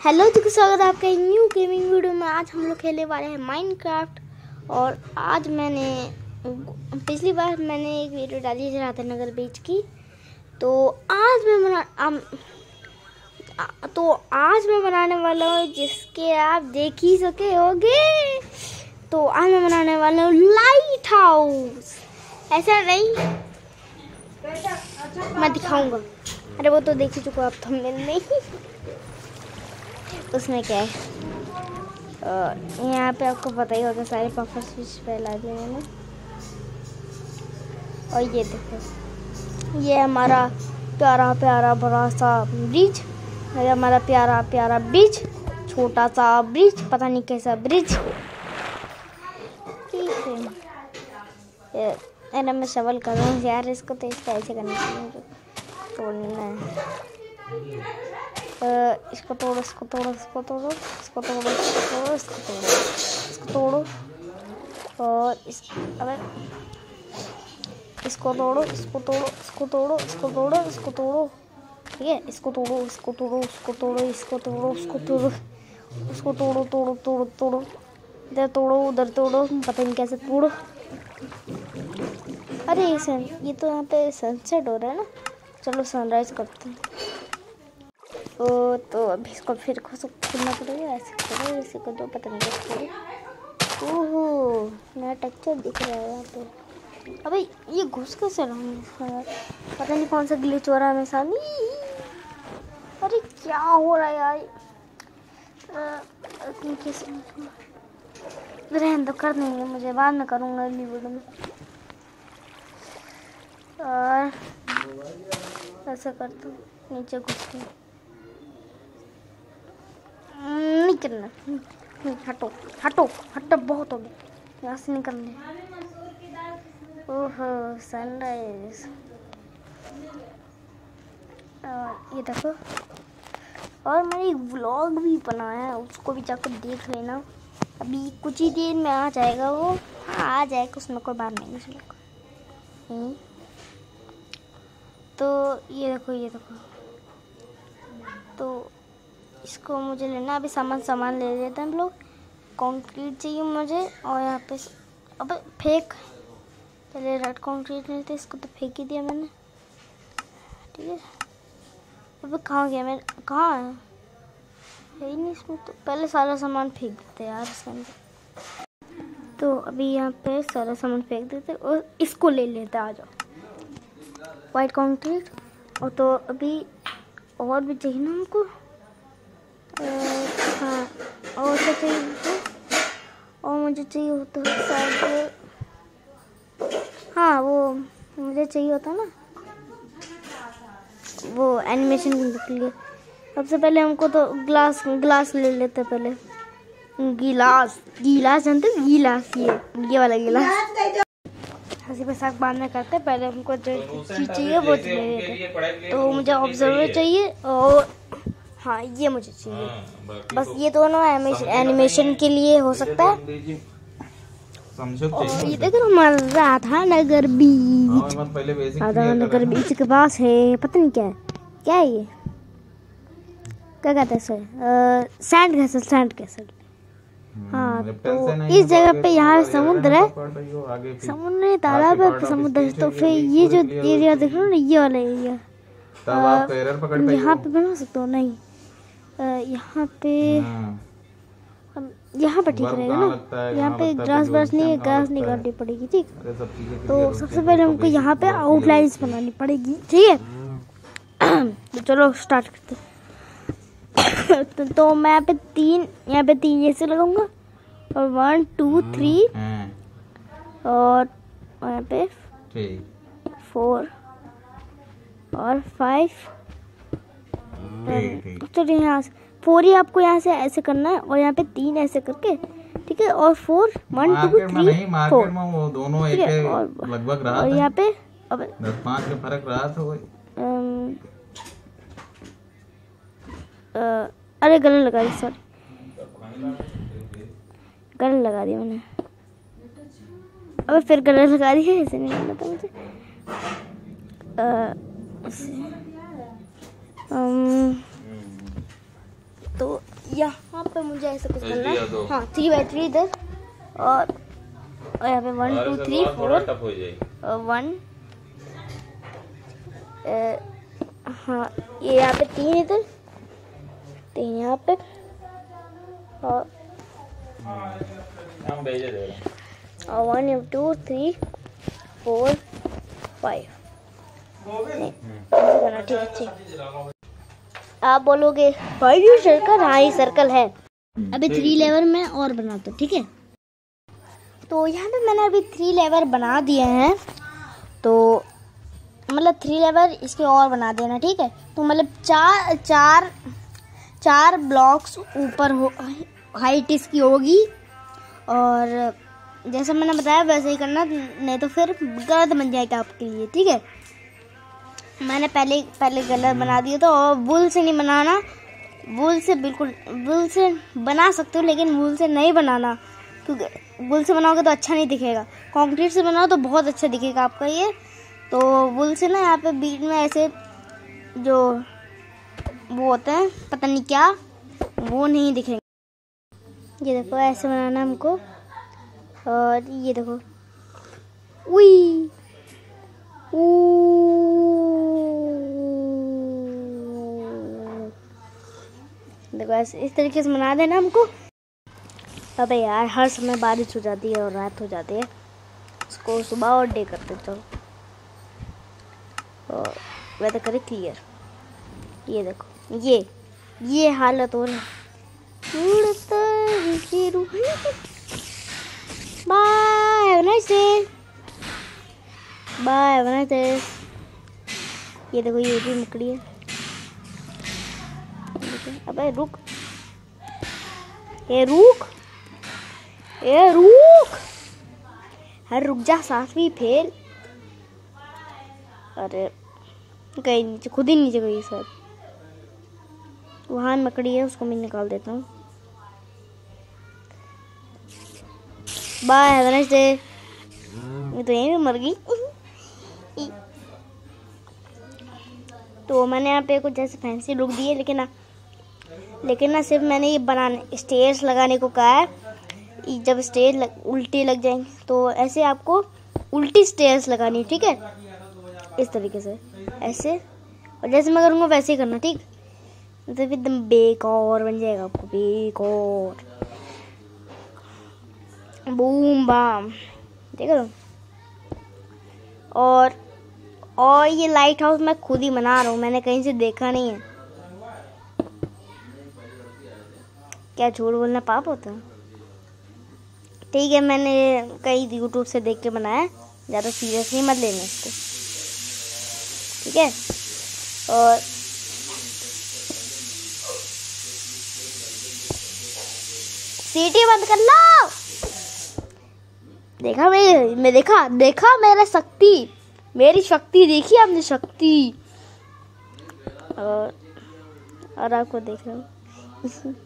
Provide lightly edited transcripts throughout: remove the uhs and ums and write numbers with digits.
Hello जी, स्वागत है आपका न्यू गेमिंग वीडियो में। आज हम लोग खेलने वाले हैं माइनक्राफ्ट। और आज पिछली बार मैंने एक वीडियो डाली थी राधानगर बीच की, तो आज मैं बनाने वाला हूँ जिसके आप देख ही सके होगे। तो आज मैं बनाने वाला हूँ लाइट हाउस। ऐसा नहीं, मैं दिखाऊंगा। अरे वो तो देख ही चुका आप थंबनेल में ही। उसमें क्या है, यहाँ पे आपको पता ही होगा सारे पफर स्विच फैला दिए मैंने। और ये देखो, ये हमारा प्यारा प्यारा बड़ा सा ब्रिज, ये हमारा प्यारा प्यारा ब्रिज, छोटा सा ब्रिज, पता नहीं कैसा ब्रिज। ठीक है, अरे मैं सवाल कर रहा हूँ यार, इसको तो इसका ऐसे करना चाहिए, तोड़ना है। इसको तोड़ो, इसको तोड़ो, इसको तोड़ो, इसको तोड़ो, इसको तोड़ो, इसको तोड़ो, इसको तोड़ो, और इसको तोड़ो, इसको तोड़ो, इसको तोड़ो, इसको तोड़ो, इसको तोड़ो। ठीक है, इसको तोड़ो, इसको तोड़ो, इसको तोड़ो, इसको तोड़ो, इसको तोड़ो, इसको तोड़ो, तोड़ो तोड़ो तोड़ो, इधर तोड़ो, उधर तोड़ो, पता नहीं कैसे तोड़ो। अरे ये तो यहाँ पे सनसेट हो रहा है ना, चलो सनराइज करते हैं। तो अभी इसको फिर खोलना पड़ेगा। ऐसे करो, ऐसे कर दो, पता नहीं कैसे करो। ओहो, नया टेक्सचर दिख रहा है यहाँ पे। अबे ये घुस कैसे रहा हूँ, पता नहीं कौन सा ग्लिच हो रहा है मेरे साथ। अरे क्या हो रहा है यार, कैसे रहने दो, कर देंगे, मुझे बाद में करूँगा अगली वीडियो में। और ऐसे करता हूँ, नीचे घुस के नहीं करना, हटो हटो हटो, बहुत हो गया, यहाँ से निकलने। ओहो, सनराइज। ये देखो, और मैंने एक व्लॉग भी बनाया है, उसको भी जाकर देख लेना। अभी कुछ ही देर में आ जाएगा वो। हाँ, आ जाएगा, उसमें कोई बात नहीं उसमें। तो ये देखो, ये देखो, तो इसको मुझे लेना। अभी सामान ले लेते हैं हम लोग। कंक्रीट चाहिए मुझे, और यहाँ पे अब फेंक, पहले रेड कंक्रीट लेते, इसको तो फेंक ही दिया मैंने। ठीक है, अब कहाँ गया, मैं कहाँ है ही नहीं इसमें। तो पहले सारा सामान फेंक देते यार इसके अंदर। तो अभी यहाँ पे सारा सामान फेंक देते और इसको ले लेते। आ जाओ, वाइट कंक्रीट। और तो अभी और भी चाहिए ना हमको। हाँ, और क्या चाहिए मुझे, और मुझे चाहिए होता है शायद, हाँ वो मुझे चाहिए होता ना वो एनिमेशन के लिए। सबसे पहले हमको तो ग्लास ले लेते पहले। गिलास जानते हो, गिलास, ये वाला गिलास। हंसी मजाक बाद में करते, पहले हमको जो चीज़ चाहिए वो ले लेते। तो मुझे ऑब्जर्वर चाहिए, और हाँ ये मुझे चाहिए। बस ये दोनों एनिमेशन के लिए हो सकता है। और ये देखो हमारा राधानगर बीच के पास है, पता नहीं क्या है ये, क्या कहते हैं सर, सैंड कैसल। हाँ, तो इस जगह पे यहाँ समुद्र है, समुद्र तालाब है, समुद्र है। तो फिर ये जो एरिया देख रहे हो ना, ये वाला एरिया, यहाँ पे बना सकते हो नहीं, यहाँ पे ठीक रहेगा ना। यहाँ पे ग्रास नहीं है, घास नहीं काटनी पड़ेगी। ठीक, तो सबसे पहले हमको यहाँ पे आउटलाइंस बनानी पड़ेगी। ठीक है, तो चलो स्टार्ट करते हैं। तो मैं यहाँ पे तीन जैसे लगाऊंगा, और 1 2 3, और यहाँ पे 4 और 5। तो यहाँ 4 ही आपको यहाँ से ऐसे करना है, और यहाँ पे 3 ऐसे करके। ठीक है, और 4 1 2 3 4 दोनों एक लगभग रहा, और यहाँ पे अब 10-5 का फर्क रहा था। अरे गलत लगा दी, सॉरी, गलत लगा दी मैंने। अब फिर गलत लगा दी है, ऐसे नहीं करना था मुझे। तो यहाँ पे मुझे ऐसे कुछ करना है। हाँ 3x3 इधर और यहाँ पे 1 2 3 4 1 हाँ ये यहाँ पे 3 इधर 3 यहाँ पे और 1 2 3 4 5 ठीक। आप बोलोगे भाई ये सर्कल, हाँ ये सर्कल है। अभी 3 लेवल में और बना दो, ठीक है। तो यहाँ पे मैंने अभी 3 लेवल बना दिए हैं, तो मतलब 3 लेवल इसके और बना देना, ठीक है। तो मतलब चार ब्लॉक्स ऊपर हो हाइट इसकी होगी, और जैसा मैंने बताया वैसे ही करना, नहीं तो फिर गलत बन जाएगा आपके लिए, ठीक है। मैंने पहले गलत बना दिया था। और वूल से नहीं बनाना, वूल से बना सकते हो लेकिन वूल से नहीं बनाना, क्योंकि वूल से बनाओगे तो अच्छा नहीं दिखेगा। कंक्रीट से बनाओ तो बहुत अच्छा दिखेगा आपका ये। तो वूल से ना यहाँ पे बीच में ऐसे जो वो होते हैं पता नहीं क्या, वो नहीं दिखेंगे। ये देखो ऐसे बनाना हमको, और ये देखो उई देखो ऐसे इस तरीके से बना देना हमको। अबे यार हर समय बारिश हो जाती है और रात हो जाती है, इसको सुबह और डे करते चलो। और वैसे करें क्लियर। ये देखो ये हालत हो रही है। बाय बनाइए थे। ये देखो ये भी मकड़ी है। अबे रुक, ये रुक हर रुक जा, सांस भी फेल। अरे गई नीचे, खुद ही नीचे गई सर। वहाँ मकड़ी है, उसको मैं निकाल देता हूँ। Bye have a nice day. मैं तो यहीं पे मर गई। तो मैंने यहाँ पे कुछ ऐसे फैंसी लुक दिए, लेकिन ना सिर्फ मैंने ये बनाने स्टेयर्स लगाने को कहा है। जब स्टेयर उल्टी लग जाएंगे तो ऐसे आपको उल्टी स्टेयर्स लगानी है, ठीक है। इस तरीके से ऐसे, और जैसे मैं करूँगा वैसे ही करना, ठीक। तो फिर एकदम बेकार बन जाएगा आपको, बेकार। बूम बाम, देखो। और ये लाइट हाउस मैं खुद ही बना रहा हूँ, मैंने कहीं से देखा नहीं है। क्या झूठ बोलना पाप होता है? ठीक है, मैंने कहीं यूट्यूब से देख के बनाया, ज़्यादा सीरियसली मत लेना इसको, ठीक है। और सीटी बंद कर लो। देखा मैं देखा मेरी शक्ति देखी आपने, शक्ति। और आपको देख रहा हूँ।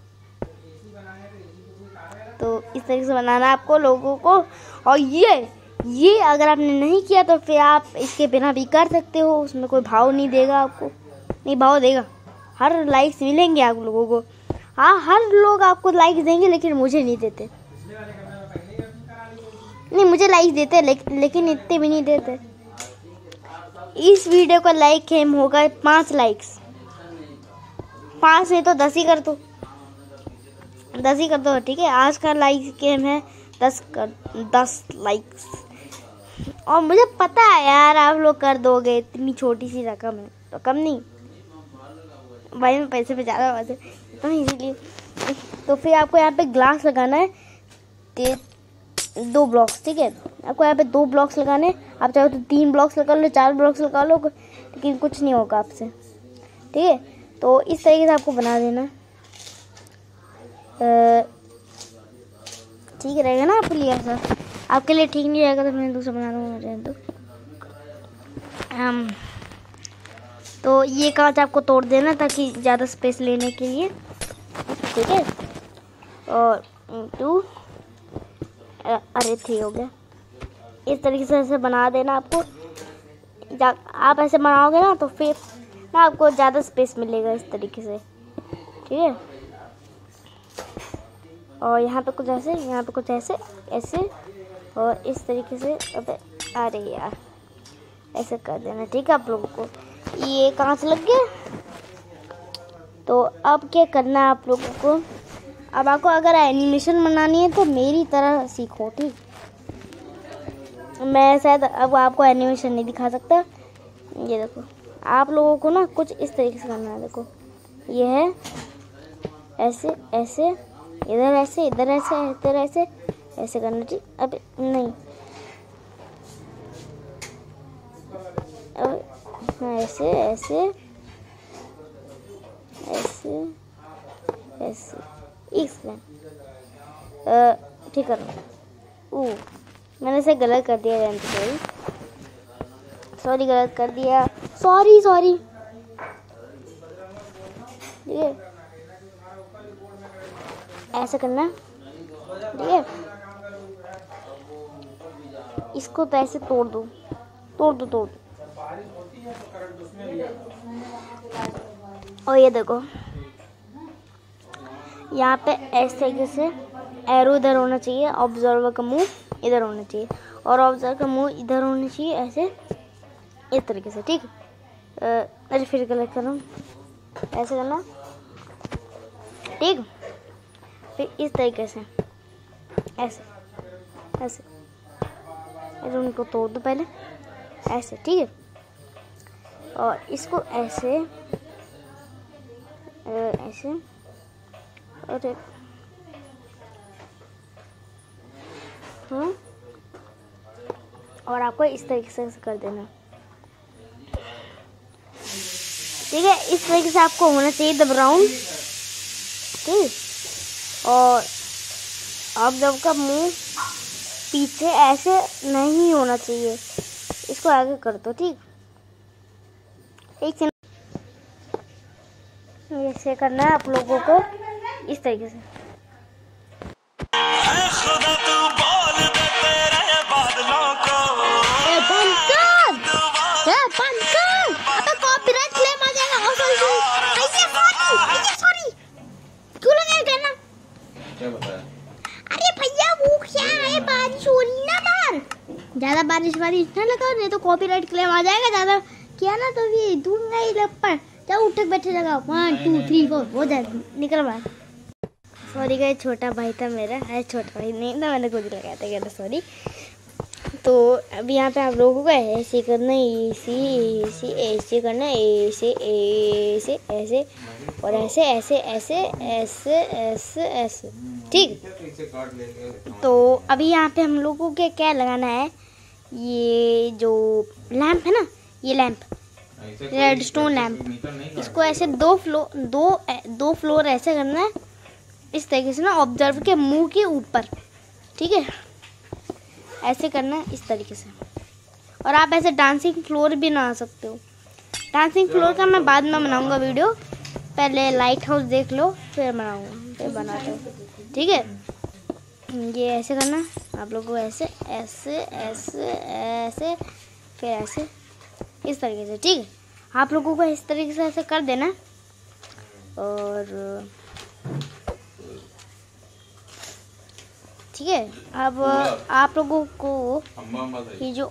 तो इस तरीके से बनाना आपको लोगों को। और ये अगर आपने नहीं किया तो फिर आप इसके बिना भी कर सकते हो, उसमें कोई भाव नहीं देगा आपको, नहीं भाव देगा। हर लाइक्स मिलेंगे आप लोगों को, हाँ हर लोग आपको लाइक्स देंगे, लेकिन मुझे नहीं देते। नहीं मुझे लाइक्स देते लेकिन इतने भी नहीं देते। इस वीडियो का लाइक एम होगा 5 लाइक्स, 5 नहीं तो 10 ही कर दो, 10 ही कर दो, ठीक है। आज का लाइक गेम है 10 लाइक्स। और मुझे पता है यार आप लोग कर दोगे, इतनी छोटी सी रकम है तो कम नहीं भाई, मैं पैसे पे ज़्यादा वैसे तो इसीलिए। तो फिर आपको यहाँ पे ग्लास लगाना है 2 ब्लॉक्स, ठीक है। आपको यहाँ पे 2 ब्लॉक्स लगाने, आप चाहो तो 3 ब्लॉक्स लगा लो, 4 ब्लॉक्स लगा लो, लेकिन कुछ नहीं होगा आपसे, ठीक है। तो इस तरीके से आपको बना देना, ठीक रहेगा ना आपके लिए। ऐसा आपके लिए ठीक नहीं रहेगा तो मैं दूसरा बना दूँगा। तो ये कांच आपको तोड़ देना ताकि ज़्यादा स्पेस लेने के लिए, ठीक है। और 2 अरे 3 हो गया। इस तरीके से ऐसे बना देना आपको। आप ऐसे बनाओगे ना तो फिर ना आपको ज़्यादा स्पेस मिलेगा इस तरीके से, ठीक है। और यहाँ पे कुछ ऐसे, यहाँ पे कुछ ऐसे, ऐसे और इस तरीके से। अबे अरे यार, ऐसे कर देना, ठीक है आप लोगों को। ये कांच लग गया। तो अब क्या करना है आप लोगों को, अब आपको अगर एनिमेशन बनानी है तो मेरी तरह सीखो, ठीक। मैं शायद अब आपको एनिमेशन नहीं दिखा सकता। ये देखो, आप लोगों को ना कुछ इस तरीके से करना है। देखो ये है ऐसे ऐसे, इधर ऐसे, इधर ऐसे, इधर ऐसे, ऐसे करना, ठीक। अब नहीं, अब हाँ, ऐसे ऐसे ऐसे ऐसे, एक सेकंड, ठीक है। मैंने इसे गलत कर दिया, सॉरी गलत कर दिया, सॉरी ठीक है। ऐसा करना, ठीक है। इसको तो ऐसे तोड़ दो। और ये देखो, यहाँ पे ऐसे तरीके से एरो इधर होना चाहिए, ऑब्जर्वर का मुंह इधर होना चाहिए और ऑब्जर्वर का मुंह इधर होना चाहिए, ऐसे इस तरीके से, ठीक है। अरे फिर गलत कर रहा हूँ, ऐसे करना, ठीक। फिर इस तरीके से ऐसे ऐसे, उनको तोड़ दो पहले, ऐसे, ठीक है। और इसको ऐसे ऐसे, और और आपको इस तरीके से कर देना, ठीक है। इस तरीके से आपको होना चाहिए द ब्राउन, ठीक। और अब जब का मुंह पीछे ऐसे नहीं होना चाहिए, इसको आगे कर दो, ठीक। एक से ऐसे करना है आप लोगों को, इस तरीके से। अरे भैया वो क्या है, बारिश हो रही ना बाहर, ज्यादा बारिश ना लगाओ, नहीं तो कॉपीराइट क्लेम आ जाएगा। ज्यादा किया ना तो ये दूंगा ही लपड़। जाओ उठक बैठे लगाओ, 1 2 3 4 हो जाए, निकल बाहर। सॉरी गाइस, छोटा भाई था मेरा, है छोटा भाई नहीं था, मैंने खुद लगाया था, कहता सॉरी। तो अभी यहाँ पे आप लोगों को ऐसे करना, ऐसे ऐसे करना, ऐसे ऐसे ऐसे और ऐसे ऐसे ऐसे ऐसे ऐसे ऐसे, ठीक। तो अभी यहाँ पे हम लोगों को क्या लगाना है, ये जो लैंप है ना, ये लैंप रेडस्टोन लैंप, इसको ऐसे दो फ्लोर ऐसे करना है, इस तरीके से ना, ऑब्जर्वर के मुंह के ऊपर, ठीक है। ऐसे करना है इस तरीके से। और आप ऐसे डांसिंग फ्लोर भी बना सकते हो। डांसिंग फ्लोर का मैं बाद में बनाऊंगा वीडियो, पहले लाइट हाउस देख लो, फिर बनाऊंगा, फिर बनाते हो, ठीक है। ये ऐसे करना है आप लोगों को, ऐसे ऐसे ऐसे ऐसे, फिर ऐसे इस तरीके से, ठीक है। आप लोगों को इस तरीके से ऐसे कर देना। और ठीक है, अब आप लोगों को ये जो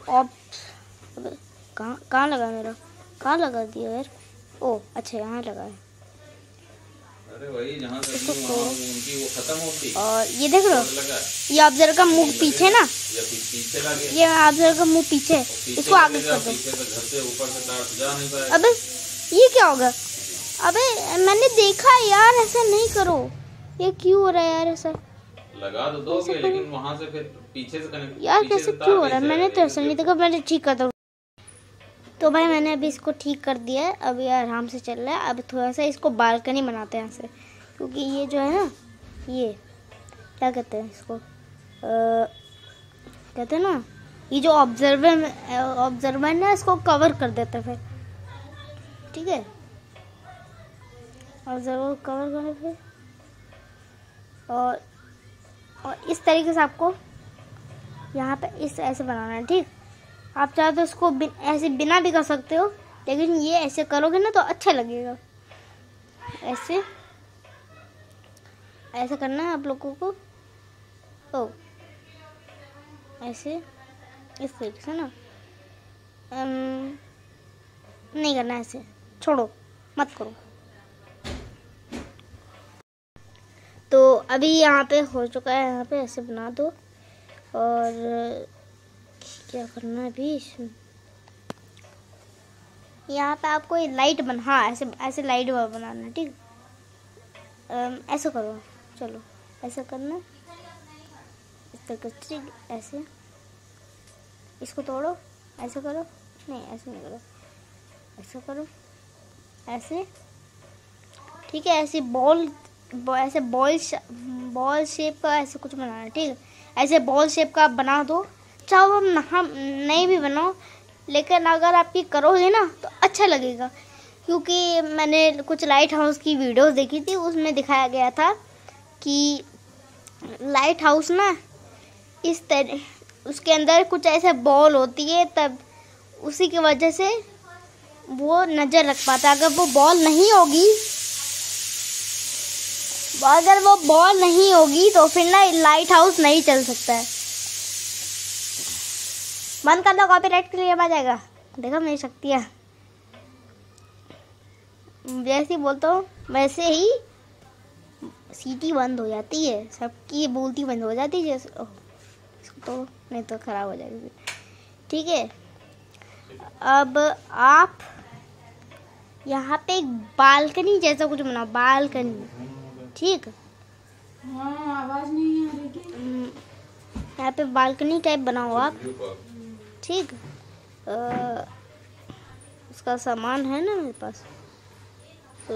कहाँ लगा मेरा, कहाँ लगा दिया यार, ओ अच्छा यहाँ लगा है। अरे वही जहाँ से उनकी वो खत्म होती। और ये देख लो, ये ऑब्जर्वर का मुंह पीछे ना, ये ऑब्जर्वर का मुंह पीछे, इसको आगे कर दो। अबे ये क्या होगा, अबे मैंने देखा यार, ऐसा नहीं करो, ये क्यों हो रहा है यार, ऐसा लगा तो दोगे लेकिन वहां से फिर पीछे से कनेक्ट, यार कैसे क्यों हो रहा है, मैंने तो ऐसा नहीं देखा, मैंने ठीक कर दो। तो भाई मैंने अभी इसको ठीक कर दिया है, अभी आराम से चल रहा है। अब थोड़ा सा इसको बालकनी बनाते हैं ऐसे, क्योंकि ये जो है ना, ये क्या कहते हैं इसको, कहते हैं ना, ये जो ऑब्जर्वर ना, इसको कवर कर देते हैं फिर, ठीक है। ऑब्जर्वर कवर करने फिर, और इस तरीके से आपको यहाँ पे इस ऐसे बनाना है, ठीक। आप चाहे तो इसको ऐसे बिना भी कर सकते हो, लेकिन ये ऐसे करोगे ना तो अच्छा लगेगा, ऐसे। ऐसा करना है आप लोगों को। ओ ऐसे इस तरीके से ना, नहीं करना ऐसे, छोड़ो मत करो। तो अभी यहाँ पे हो चुका है, यहाँ पे ऐसे बना दो। और क्या करना है अभी, यहाँ पे आपको ये लाइट हाँ ऐसे ऐसे लाइट बनाना है, ठीक। ऐसा करो, चलो ऐसा करना इस तरीके से, ठीक। ऐसे इसको तोड़ो, ऐसा करो, नहीं ऐसे नहीं करो, ऐसा करो, ऐसे, ठीक है। ऐसे ऐसे बॉल शेप का ऐसे कुछ बनाना है, ठीक है। ऐसे बॉल शेप का आप बना दो, चाहे हम नहीं भी बनाओ, लेकिन अगर आप ये करोगे ना तो अच्छा लगेगा। क्योंकि मैंने कुछ लाइट हाउस की वीडियोस देखी थी, उसमें दिखाया गया था कि लाइट हाउस ना इस तरह उसके अंदर कुछ ऐसे बॉल होती है, तब उसी की वजह से वो नज़र रख पाता है। अगर वो बॉल नहीं होगी तो फिर ना लाइट हाउस नहीं चल सकता है। बंद कर दो, कॉपीराइट क्लेम आ जाएगा। देखो मेरी शक्तियाँ, जैसे ही बोलता हूँ वैसे ही सीटी बंद हो जाती है, सबकी बोलती बंद हो जाती है। जैसे इसको तोड़ो, नहीं तो खराब हो जाएगी, ठीक है। अब आप यहाँ पे एक बालकनी जैसा कुछ बनाओ, बालकनी, ठीक। आवाज नहीं आ रही। यहाँ पे बालकनी टाइप बनाओ आप, ठीक। उसका सामान है ना मेरे पास, तो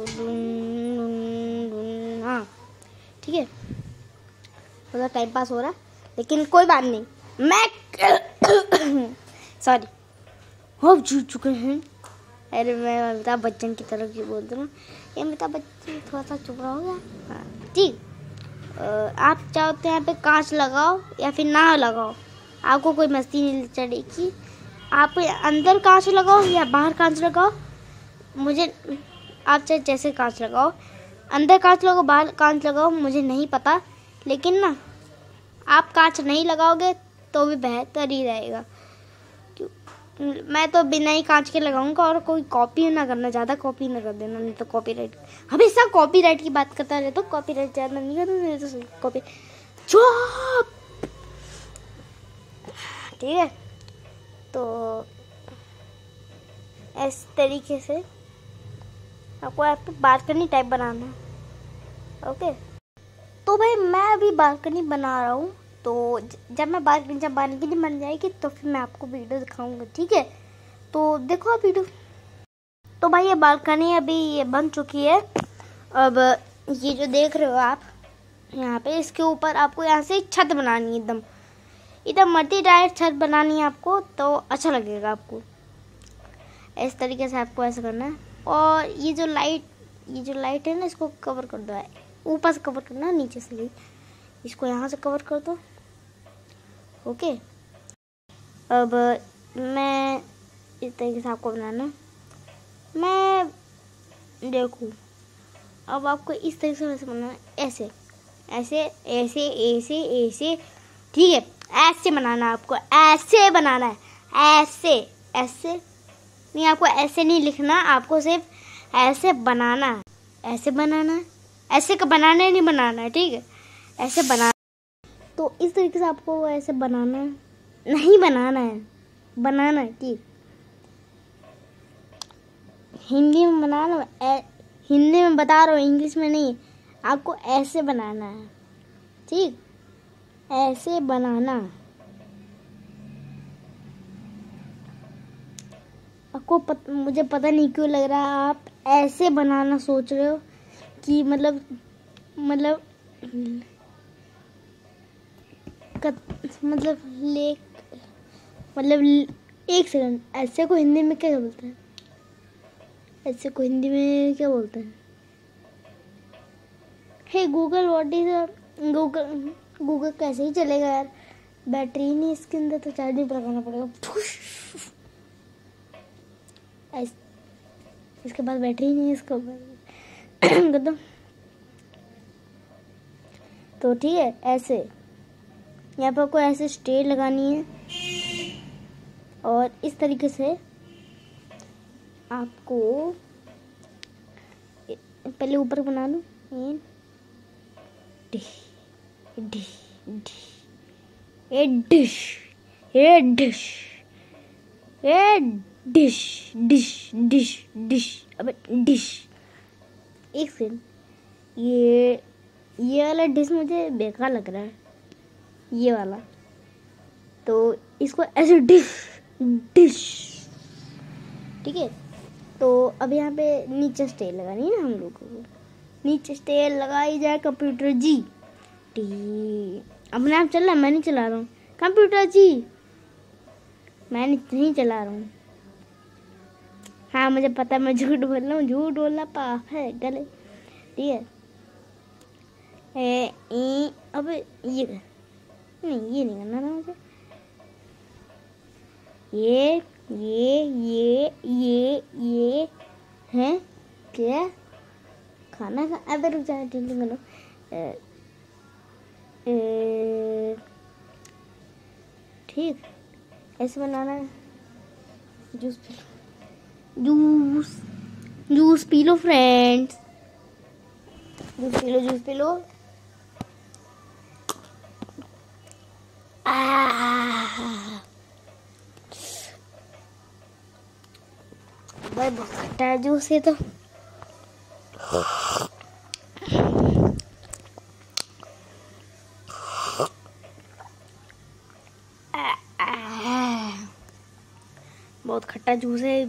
हाँ ठीक है। थोड़ा टाइम पास हो रहा है, लेकिन कोई बात नहीं। मैं सॉरी, हो जीत चुके हैं। अरे मैं अमिताभ बच्चन की तरह क्यों बोलती हूँ, ये अमिताभ बच्चन थोड़ा सा चुप रहा होगा, हाँ ठीक। आप चाहते हैं यहाँ पे कांच लगाओ या फिर ना लगाओ, आपको कोई मस्ती नहीं चढ़ेगी। आप अंदर कांच लगाओ या बाहर कांच लगाओ, मुझे आप चाहे जैसे कांच लगाओ, अंदर कांच लगाओ बाहर कांच लगाओ, मुझे नहीं पता। लेकिन ना आप कांच नहीं लगाओगे तो भी बेहतर ही रहेगा। मैं तो बिना ही कांच के लगाऊंगा। और कोई कॉपी ना करना, ज़्यादा कॉपी ना कर देना, नहीं तो कॉपीराइट, हमेशा कॉपीराइट की बात करता रहे तो कॉपीराइट ज़्यादा नहीं करना, नहीं तो कॉपी चुप, ठीक है। तो इस तरीके से आपको यहाँ पे बालकनी टाइप बनाना है, ओके। तो भाई मैं अभी बालकनी बना रहा हूँ, तो जब बालकनी बन जाएगी तो फिर मैं आपको वीडियो दिखाऊंगा, ठीक है। तो देखो आप वीडियो। तो भाई ये बालकनी अभी ये बन चुकी है। अब ये जो देख रहे हो आप यहाँ पे, इसके ऊपर आपको यहाँ से छत बनानी है, एकदम मल्टी डायरेक्ट छत बनानी है आपको, तो अच्छा लगेगा आपको। इस तरीके से आपको ऐसा करना है। और ये जो लाइट है ना, इसको कवर कर दो, ऊपर से कवर करना, नीचे से नहीं, इसको यहाँ से कवर कर दो, ओके। अब मैं इस तरीके से आपको बनाना, मैं देखूँ। अब आपको इस तरीके से वैसे बनाना है, ऐसे ऐसे ऐसे ऐसे ऐसे, ठीक है। ऐसे बनाना है आपको, ऐसे बनाना है, ऐसे ऐसे नहीं, आपको ऐसे नहीं लिखना, आपको सिर्फ ऐसे बनाना है, ऐसे बनाना है, ऐसे का बनाना नहीं बनाना है, ठीक है, ऐसे बनाना। तो इस तरीके से आपको ऐसे बनाना है, नहीं बनाना है, बनाना है, ठीक। हिंदी में बनाना, हिंदी में बता रहा हूँ, इंग्लिश में नहीं। आपको ऐसे बनाना है, ठीक, ऐसे बनाना। आपको मुझे पता नहीं क्यों लग रहा है आप ऐसे बनाना सोच रहे हो कि मतलब एक सेकंड, ऐसे को हिंदी में क्या बोलते हैं? ऐसे को हिंदी में क्या बोलते हैं? Hey Google, what is Google कैसे ही चलेगा यार, बैटरी नहीं इसके अंदर, तो चार्जिंग पर लगाना पड़ेगा। इसके बाद बैटरी नहीं है, इसको कर दो। तो ठीक है, ऐसे यहाँ पर आपको ऐसे स्टेयर लगानी है और इस तरीके से आपको पहले ऊपर बना लो। डिश डिश डिश डिश डिश डिश डिश डिश अबे डिश। एक सेकंड, ये वाला डिश मुझे बेकार लग रहा है, ये वाला। तो इसको ऐसे डिश डिश, ठीक है। तो अब यहाँ पे नीचे स्टेयर लगानी है ना हम लोगों को। नीचे स्टेयर लगाई जाए कंप्यूटर जी। अपने आप चल रहा है, मैं नहीं चला रहा हूँ। कंप्यूटर जी, मैं नहीं चला रहा हूँ। हाँ मुझे पता है मैं झूठ बोल रहा हूँ, झूठ बोलना पाप है गले, ठीक है। अब ये नहीं, ये नहीं करना था मुझे। ये है क्या खाना खा। अब रुक जाए, टिंटिंग करो। ठीक, ऐसे बनाना है। जूस पी लो, जूस पी लो फ्रेंड्स, जूस पी लो। भाई बहुत खट्टा है जूस ये तो। बहुत खट्टा जूस है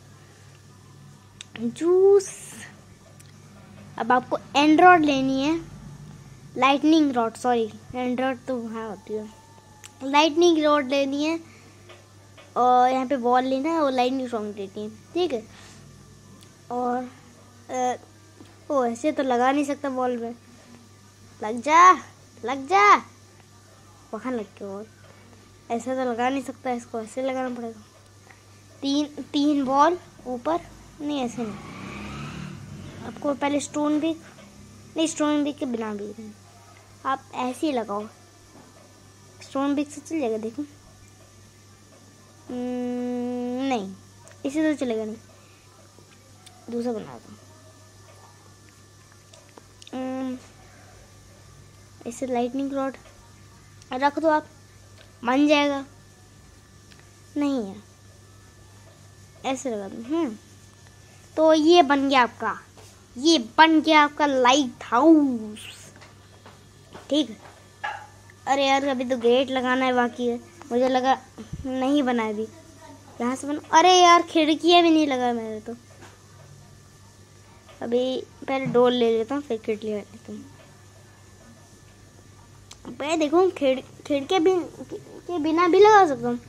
जूस। अब आपको एंड्रॉयड लेनी है, लाइटनिंग रॉड, सॉरी एंड्रॉयड तो वहाँ होती है। लाइटनिंग रॉड लेनी है और यहाँ पे बॉल लेना है और लाइटनिंग रॉड लेनी है, ठीक है। और ओ ऐसे तो लगा नहीं सकता बॉल में, लग जा वहाँ लग के बॉल, ऐसे तो लगा नहीं सकता, इसको ऐसे लगाना पड़ेगा। तीन बॉल ऊपर, नहीं ऐसे नहीं। आपको पहले स्टोन बिक के बिना भी आप ऐसे ही लगाओ। स्टोन बिक से चल जाएगा, देखो। नहीं इसे तो चलेगा नहीं, दूसरा बना दो। ऐसे लाइटनिंग रॉड रख दो, आप बन जाएगा। नहीं है, ऐसे लगा दो। तो ये बन गया आपका लाइट हाउस, ठीक है। अरे यार अभी तो गेट लगाना है बाकी है, मुझे लगा नहीं बना अभी। यहाँ से बना, अरे यार खिड़कियाँ भी नहीं लगा मैंने तो। अभी पहले डोर ले लेता हूँ, फिर खिड़की ले लेता हूँ। पहले देखो खिड़कियाँ भी के बिना भी लगा सकता हूँ।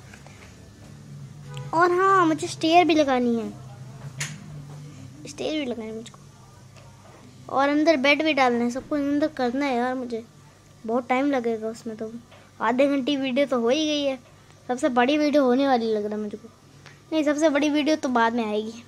और हाँ मुझे स्टेयर भी लगानी है, मुझको। और अंदर बेड भी डालना है, सब कुछ अंदर करना है यार। मुझे बहुत टाइम लगेगा उसमें, तो आधे घंटे वीडियो तो हो ही गई है। सबसे बड़ी वीडियो होने वाली लग रहा है मुझको। नहीं, सबसे बड़ी वीडियो तो बाद में आएगी।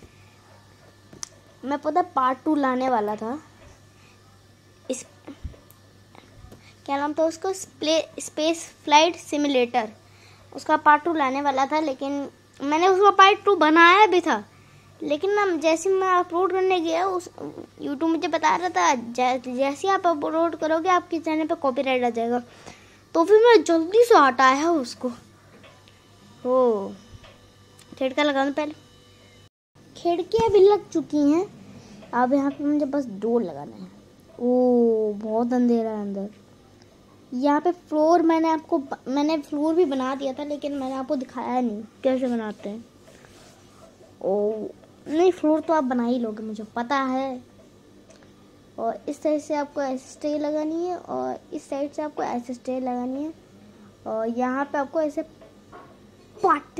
मैं पता पार्ट 2 लाने वाला था। इस क्या नाम था उसका, स्पेस फ्लाइट सिमुलेटर, उसका पार्ट 2 लाने वाला था। लेकिन मैंने उसका पार्ट 2 बनाया भी था, लेकिन ना जैसे मैं अपलोड करने गया, उस यूट्यूब मुझे बता रहा था जैसे आप अपलोड करोगे आपके चैनल पे कॉपीराइट आ जाएगा। तो फिर मैं जल्दी से हटाया उसको। ओ खिड़का लगा दूं पहले। खिड़कियाँ भी लग चुकी हैं, अब यहाँ पे मुझे बस डोर लगाना है। ओ बहुत अंधेरा है अंदर। यहाँ पे फ्लोर मैंने फ्लोर भी बना दिया था, लेकिन मैंने आपको दिखाया नहीं कैसे बनाते हैं। ओ नहीं, फ्लोर तो आप बना ही लोगे, मुझे पता है। और इस साइड से आपको ऐसे स्टेयर लगानी है, और इस साइड से आपको ऐसे स्टेयर लगानी है। और यहाँ पे आपको ऐसे पट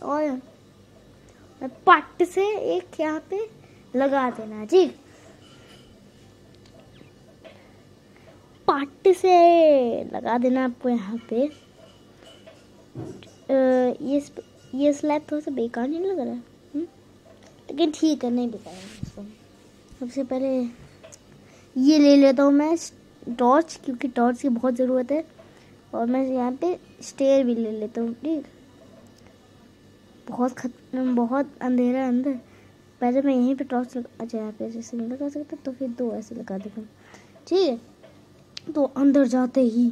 से एक यहाँ पे लगा देना जी। पट से लगा देना आपको यहाँ पे। ये स्लैब थोड़ा सा बेकार नहीं लग रहा है, लेकिन ठीक है, नहीं बेकार है इसको। सबसे पहले ये ले लेता हूँ मैं टॉर्च, क्योंकि टॉर्च की बहुत ज़रूरत है। और मैं यहाँ पे स्टेयर भी ले लेता हूँ। ठीक, बहुत अंधेरा है अंदर। पहले मैं यहीं पे टॉर्च लगा, अच्छा यहाँ पे जैसे नहीं लगा सकता तो फिर 2 ऐसे लगा देता हूँ। ठीक है, तो अंदर जाते ही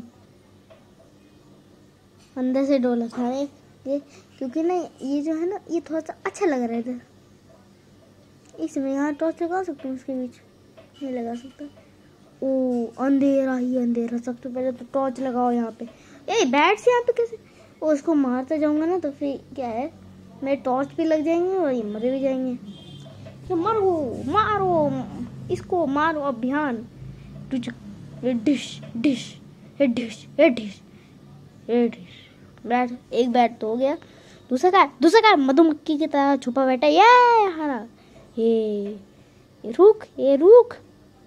अंदर से डोर लगा है ये, क्योंकि ना ये जो है ना ये थोड़ा सा अच्छा लग रहा है इधर, इसमें यहाँ टॉर्च लगा सकता हूँ, उसके बीच नहीं लगा सकता। ओ अंधेरा ही अंधेरा। सबसे पहले तो टॉर्च लगाओ यहाँ पे। ए बैट से यहाँ पे कैसे? ओ उसको मारते जाऊंगा ना तो फिर क्या है, मेरे टॉर्च भी लग जाएंगे और ये मर भी जाएंगे। तो मारो मारो इसको, मारो अभियान। डिश डिश डिश डिश डिश। बैट, एक बैट तो हो गया। दूसरा का मधुमक्खी की तरह छुपा बैठा। ये हरा, ये रुक।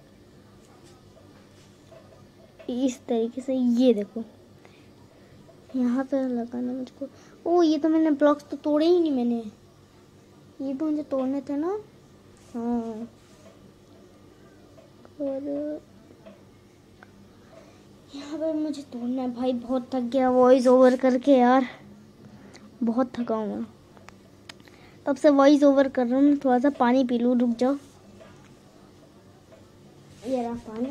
इस तरीके से ये देखो यहाँ पे लगाना मुझको। ओ ये तो मैंने ब्लॉक्स तो तोड़े ही नहीं मैंने, ये भी मुझे तोड़ने थे ना। हाँ, और यहाँ पर मुझे तोड़ना है। भाई बहुत थक गया वॉइस ओवर करके यार, बहुत थका हूँ मैं। तब से वॉइस ओवर कर रहा हूँ। थोड़ा सा पानी पी लूँ, रुक जाओ। ये रहा पानी,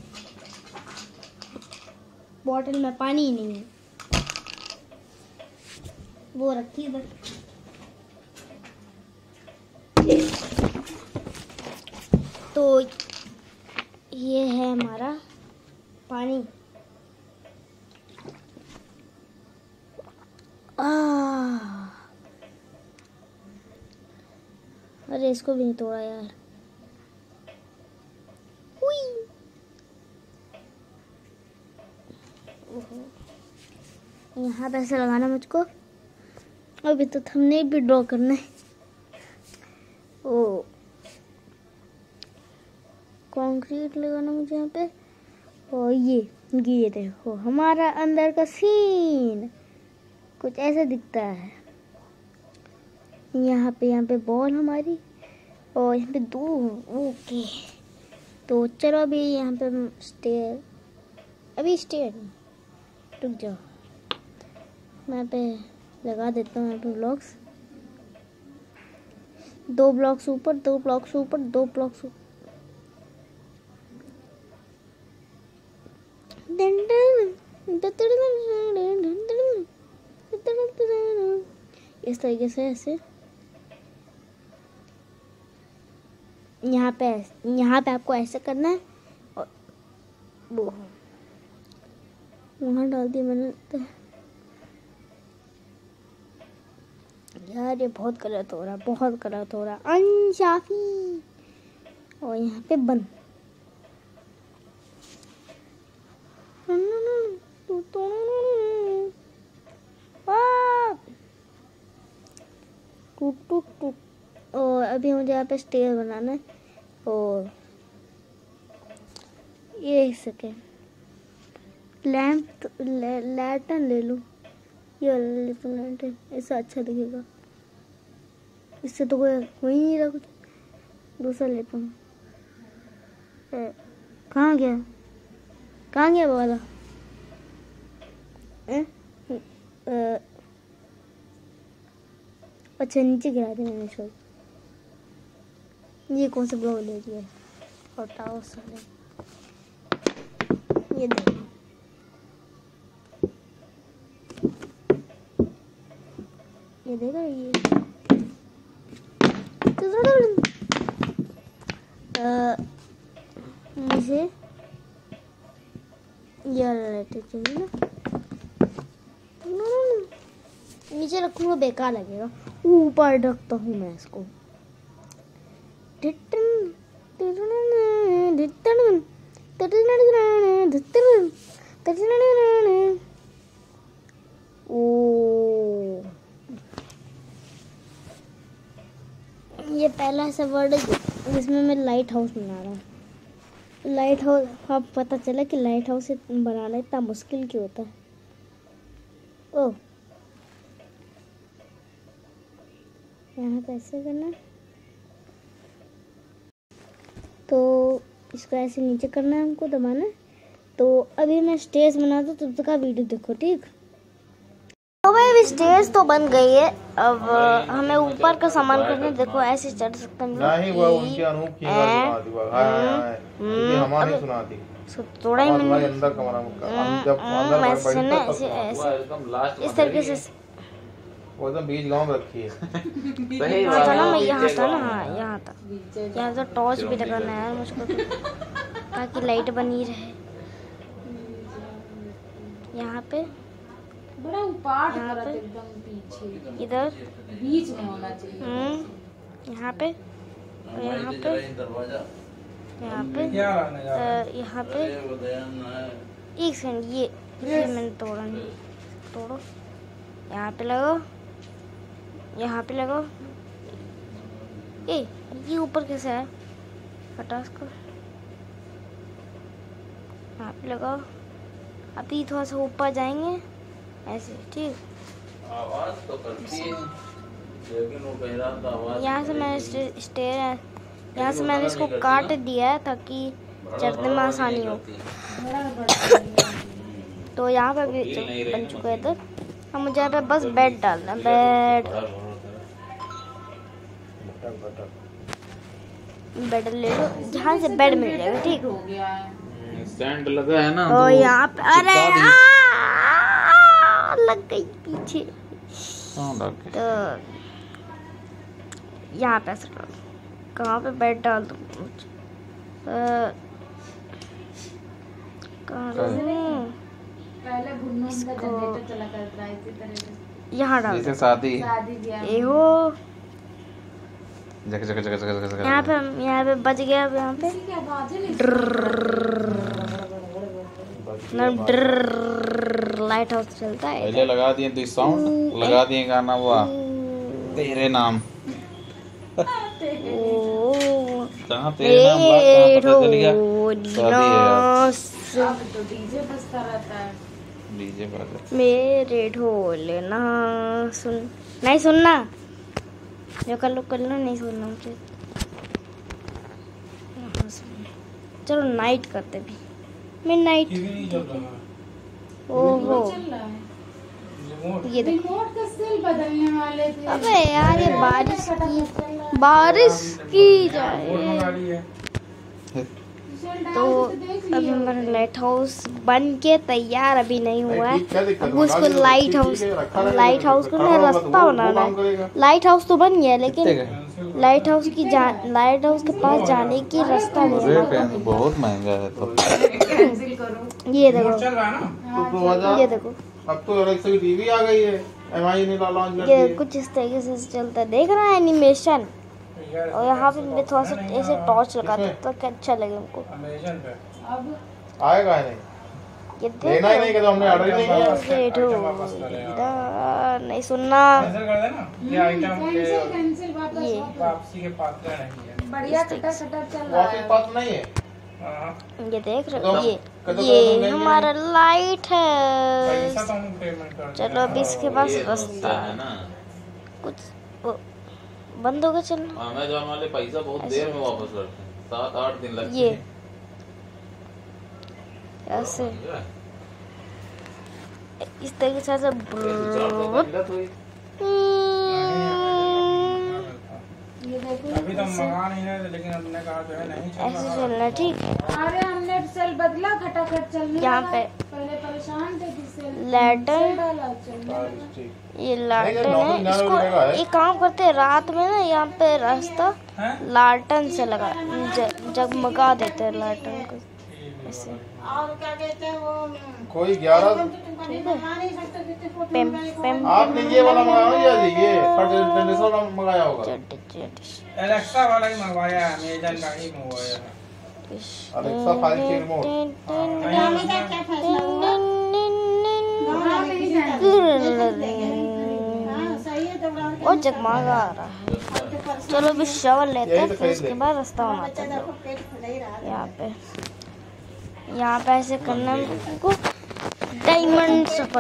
बॉटल में पानी ही नहीं है, वो रखी इधर। तो ये है हमारा पानी। अरे इसको भी नहीं तोड़ा यार। यहाँ पे ऐसे लगाना मुझको। अभी तो थंबनेल भी ड्रॉ करना है। ओ कंक्रीट लगाना मुझे यहाँ पे। और ये देखो हमारा अंदर का सीन कुछ ऐसे दिखता है। यहाँ पे बॉल हमारी, और यहाँ पे 2। ओके, तो चलो अभी यहाँ पे स्टेयर, रुक जाओ, मैं यहाँ पे लगा देता हूँ। यहाँ पे ब्लॉक्स, 2 ब्लॉक्स ऊपर, 2 ब्लॉक्स ऊपर, 2 ब्लॉक्स ऊपर। इस तरीके से ऐसे यहाँ पे आपको ऐसे करना है। और वो वहाँ डाल दिया मैंने तो। यार ये बहुत गलत हो रहा अनशाफी। और यहाँ पे बंद। टूट। और अभी मुझे यहाँ पे स्टेयर बनाना है। और ये 1 सेकेंड, लैंटर्न ले लूँ। ये वाला लैंटर्न, ऐसा अच्छा दिखेगा। इससे तो कोई हो ही नहीं रहा कुछ। दूसरा लेता हूँ। कहाँ गया वो वाला? अच्छा नीचे गिरा दिया मैंने। छोड़, ये कौन सा ब्लॉग ले दिया? हटाओ साले। ये देखो, ये देखा ये मुझे ये वाला लेटर चाहिए ना। नीचे रखूंगा बेकार लगेगा, ऊपर रखता हूँ मैं इसको। ओ ये पहला ऐसा वर्ड है जिसमें मैं लाइट हाउस बना रहा हूँ। लाइट हाउस, अब पता चला कि लाइट हाउस बनाना इतना मुश्किल क्यों होता है। ओह यहाँ पे ऐसे करना, तो इसको ऐसे नीचे करना है, हमको दबाना है। तो अभी मैं स्टेज बनाता तब तक आप वीडियो देखो, ठीक। तो भाई अभी स्टेज तो बन गई है, अब हमें ऊपर का सामान करना। देखो ऐसे चढ़ सकते हैं नहीं, वो उनकी अनूठी हमारी सुनाती थोड़ा ही भाई अंदर कमरा इस तरीके से वो एकदम बीच गांव में रखी है। सही यहाँ था ना, मैं यहाँ था ना, हाँ यहाँ था। यहाँ तो टॉर्च भी लगाना है यार मुझको तो, ताकि लाइट बनी रहे। यहाँ पे बड़ा उपाट यहाँ करत पे एकदम पीछे इधर बीच में होना चाहिए। यहाँ पे यहाँ पे यहाँ पे यहाँ पे एक सेकंड, ये मैंने तोड़ा नहीं, तोड़ो। यहाँ पे लगाओ, यहाँ पे लगाओ। ये ऊपर कैसे है, हटा इसको। यहाँ पे लगाओ। अभी थोड़ा सा ऊपर जाएंगे ऐसे, ठीक। आवाज तो करती है लेकिन वो कह रहा था आवाज। यहाँ से मैंने स्टेयर, यहाँ से मैंने इसको काट दिया है ताकि चढ़ने में आसानी हो। तो यहाँ पे भी बन चुका है। तो अब मुझे यहाँ पे बस बेड डालना, बेड ले लो, जहाँ से बेड मिल जाएगा, ठीक। हो गया है स्टैंड लगा है ना, तो यहाँ पे अरे लग गई पीछे। तो यहाँ पे ऐसा डाल, कहाँ पे बेड डाल दूँ, कहाँ डालूं? पहले भुन्नों का जनरेटर चला करता है इसी तरह से। यहाँ डाल जैसे शादी ब्याह ये हो। जग जग जग जग जग यहाँ पे बज गया। अब यहाँ पे की आवाज है लाइट हाउस चलता है। पहले लगा दिए तो साउंड लगा दिए गाना वो तेरे नाम। कहाँ तेरे नाम पता चल गया। अब तो डीजे बजता रहता है। डीजे पर मेरे ढोल ना सुन, नहीं सुनना, जो कर लो नहीं सुनना मुझे। चलो नाइट करते भी, मैं नाइट। ओहो चल रहा है। ये देखो, रिमोट का सेल बदलने वाले थे। अबे यार ये बारिश की जाए। तो अभी हमारा लाइट हाउस बन के तैयार अभी नहीं हुआ है। अब उसको लाइट हाउस को ना रास्ता बनाना है। लाइट हाउस तो बन गया लेकिन लाइट हाउस के पास जाने की रास्ता नहीं है। बहुत महंगा है। तो ये देखो, ये देखो, अब तो एलेक्सा की टीवी आ गई है, एमआई ने लॉन्च कर ये दी। कुछ इस तरीके से चलता है, देख रहा है एनिमेशन। और यहाँ पे मैं थोड़ा सा ऐसे टॉर्च लगाता तो क्या अच्छा लगे हमको। अब आएगा नहीं, ये लेना ही नहीं कि तो हमने ऑर्डर ही नहीं किया। नहीं सुनना। कैंसिल वापस ये वापसी के पात्र नहीं है। बढ़िया खटा चल रहा वापस है। पास नहीं है। ये देख रहे हो, ये हमारा लाइट है। पैसा तो हम पेमेंट कर चलो अभी इसके पास रास्ता है ना। कुछ वो बंद होगा चलना। अमेज़न वाले पैसा बहुत देर में वापस करते हैं, 7-8 दिन लगते ये हैं। ऐसे इस तरीके से ऐसे ये देखो अभी तो मंगा नहीं रहे थे, लेकिन हमने कहा जो है नहीं चल ऐसे चलना, ठीक। अरे हमने सेल बदला, खटाखट चलने यहाँ लगा। पे पहले परेशान थे कि सेल लैटन, डाला चलने लगा। ये लालटन नौकरी है। ना इसको लगेगा है। एक काम करते हैं, रात में ना यहाँ पे रास्ता लालटन से लगा जगमगा देते हैं लालटन को ऐसे। और क्या कहते हैं वो कोई 11 पेम पेम आपने ये वाला मंगाया या ये फर्टिलाइजर वाला मंगाया होगा। एलेक्सा वाला ही मंगवाया है, अमेज़न का ही मंगवाया है। Alexa 5G remote. वो जगमगा आ रहा है। चलो अभी शवर लेते हैं, फिर उसके बाद रास्ता बनाते हैं। यहाँ पे ऐसे करना है हमको, डायमंड सफल।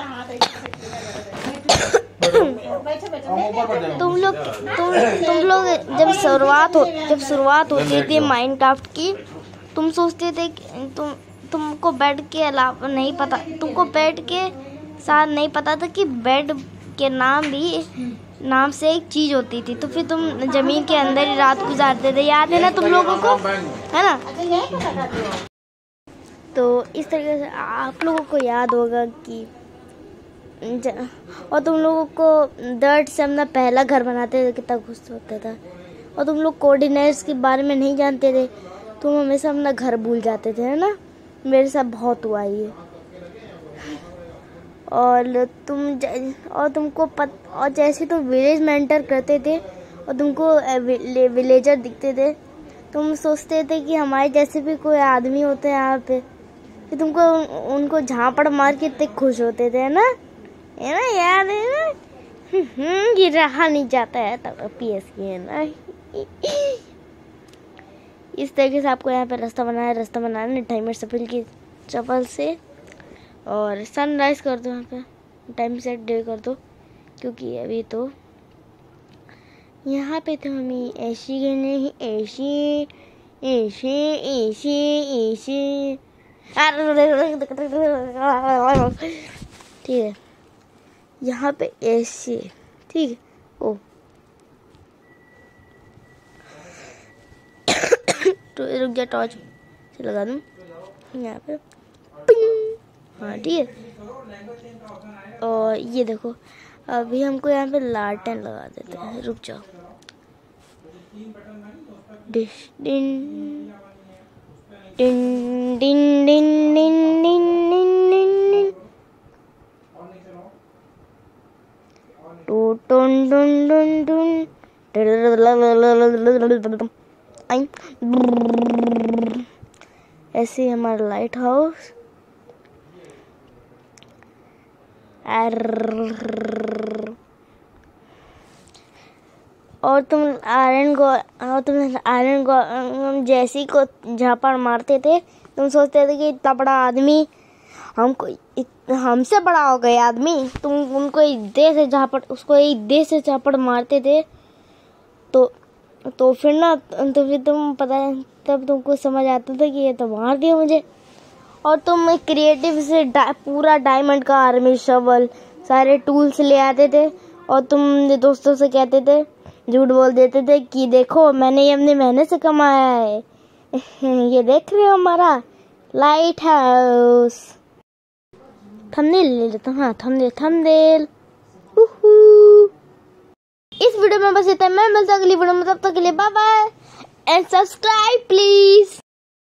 तुम लोग जब शुरुआत होती थी माइनक्राफ्ट की, तुम सोचते थे कि तुमको बेड के अलावा नहीं पता, तुमको बेड के साथ नहीं पता था कि बेड के नाम से एक चीज होती थी, तो फिर तुम जमीन के अंदर ही रात गुजारते थे। याद है ना तुम लोगों को, है ना? तो इस तरीके से आप लोगों को याद होगा कि और तुम लोगों को दर्द से अपना पहला घर बनाते थे कितना गुस्सा होता था। और तुम लोग कोऑर्डिनेट्स के बारे में नहीं जानते थे, तुम हमेशा अपना घर भूल जाते थे, है ना? मेरे साथ बहुत हुआ ये। और तुमको और जैसे तुम विलेज में एंटर करते थे और तुमको विलेजर दिखते थे, तुम सोचते थे कि हमारे जैसे भी कोई आदमी होते हैं यहाँ पे, कि तुमको उनको झापड़ मार के इतने खुश होते थे, है ना? याद है ना? ये रहा नहीं जाता है तब PS की, है ना? इस तरीके से आपको यहाँ पे रास्ता बनाना है टाइमर सफल की चपल से। और सनराइज कर दो, यहाँ पे टाइम सेट डे कर दो, क्योंकि अभी तो यहाँ पे तो हमें ऐसी नहीं, ऐसी ठीक है, यहाँ पे ऐसे, ठीक है। ओ तो रुक जा, टॉर्च से लगा दूँ यहाँ पे, हाँ ठीक है। और ये देखो, अभी हमको यहाँ पे लालटेन लगा देते हैं, रुक जाओ। डिन डिन डिन डिन डिन डिन डिन डिन टून टून टून टून ऐसे हमारा लाइट हाउस। और तुम आयरन को जैसे ही को झापड़ मारते थे, तुम सोचते थे कि इतना बड़ा आदमी हमसे बड़ा हो गया आदमी, तुम उनको उसको एक दे से झापड़ मारते थे। तो फिर तुम पता है, तब तुमको समझ आता था कि ये तो मार दिया मुझे। और तुम क्रिएटिव से पूरा डायमंड का आर्मी शवल सारे टूल्स ले आते थे, और तुम दोस्तों से कहते थे, झूठ बोल देते थे कि देखो मैंने ये अपनी मेहनत से कमाया है, ये देख रहे हो हमारा लाइट हाउस। थंबनेल ले लेता हूँ, हाँ थंबनेल। इस वीडियो में बस इतना, मैं मिलता हूँ अगली वीडियो में, तब तक के लिए bye bye and subscribe please.